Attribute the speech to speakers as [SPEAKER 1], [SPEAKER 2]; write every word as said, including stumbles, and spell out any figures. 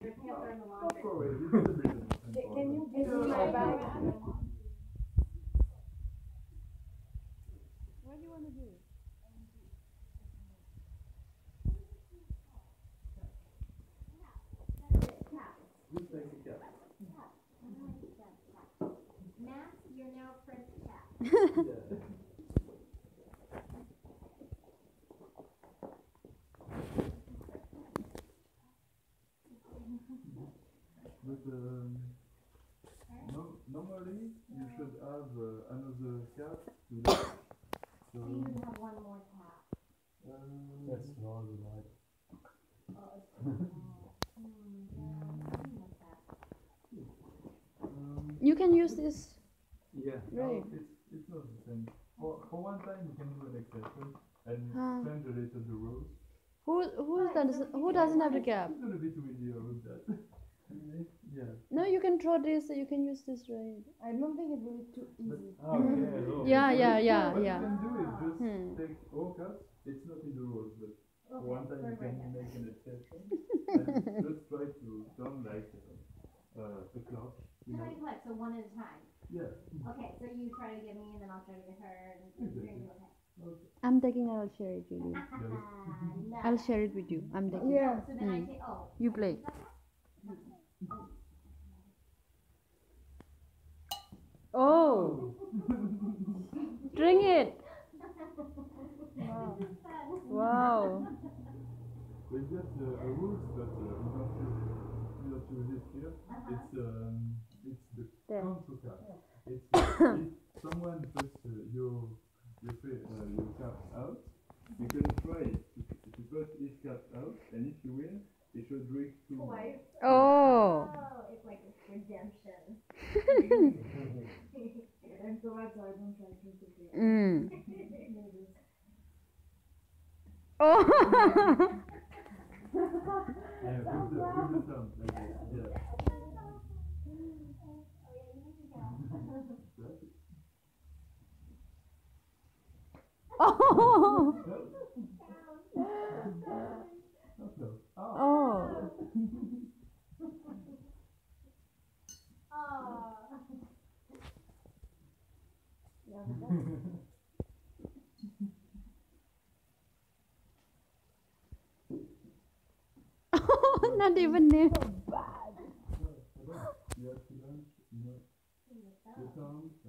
[SPEAKER 1] Can you give me my bag?
[SPEAKER 2] What do you want to do?
[SPEAKER 3] Just like a cat.
[SPEAKER 4] Max, you're now Prince Cat.
[SPEAKER 3] Yeah. But um, no, normally you should have uh, another cat to that. So,
[SPEAKER 4] So you have one more cat.
[SPEAKER 3] um,
[SPEAKER 5] That's not right.
[SPEAKER 4] Oh, it's hmm, yeah, I like that.
[SPEAKER 3] um,
[SPEAKER 2] You can use this.
[SPEAKER 3] yeah,
[SPEAKER 2] Right.
[SPEAKER 3] no, it's, it's not the same. For, for one time you can do an exception and
[SPEAKER 2] Huh.
[SPEAKER 3] change a little the rules.
[SPEAKER 2] Who who doesn't who doesn't have a gap?
[SPEAKER 3] It's gonna be too easier with that. Yeah.
[SPEAKER 2] No, you can draw this. You can use this, right?
[SPEAKER 1] I don't think it will be too easy.
[SPEAKER 5] Okay, look.
[SPEAKER 2] Yeah, yeah, yeah,
[SPEAKER 3] What
[SPEAKER 2] yeah.
[SPEAKER 3] you can do is just
[SPEAKER 2] Hmm.
[SPEAKER 3] take all cats. It's not in the rules, but
[SPEAKER 4] Okay,
[SPEAKER 3] one time you
[SPEAKER 4] for
[SPEAKER 3] can
[SPEAKER 4] right now.
[SPEAKER 3] make an exception and just try to turn like uh, uh, a clock. You
[SPEAKER 4] How
[SPEAKER 3] know?
[SPEAKER 4] many collect? So one at a time.
[SPEAKER 3] Yeah.
[SPEAKER 4] Okay, so you try to get me, and then I'll try to get her, and and you're gonna do okay.
[SPEAKER 3] Okay.
[SPEAKER 2] I'm taking. I'll share it with you.
[SPEAKER 4] no.
[SPEAKER 2] I'll share it with you. I'm taking.
[SPEAKER 1] Yeah.
[SPEAKER 4] So then I
[SPEAKER 2] Hmm.
[SPEAKER 4] take. Oh.
[SPEAKER 2] You play. Oh, drink it.
[SPEAKER 1] Wow.
[SPEAKER 2] Wow.
[SPEAKER 3] We've got uh, a rules, but uh, we don't use we don't use it here. It's um it's the
[SPEAKER 2] There.
[SPEAKER 3] control card. It's uh, if someone puts uh, your your fa- uh, your card out, you can try to, to put his card out, and if you win, you should drink two.
[SPEAKER 4] Twice.
[SPEAKER 2] Oh.
[SPEAKER 4] Oh, it's like redemption.
[SPEAKER 1] I'm so bad, so I don't try to do it.
[SPEAKER 2] Mm. Oh.
[SPEAKER 3] Yeah, with the with the thumb like this. Yeah. That's it.
[SPEAKER 2] Oh.
[SPEAKER 3] Oh, no. Oh.
[SPEAKER 2] Oh.
[SPEAKER 4] Oh.
[SPEAKER 2] Not even there.
[SPEAKER 3] You have to lunch, you know, the tongue,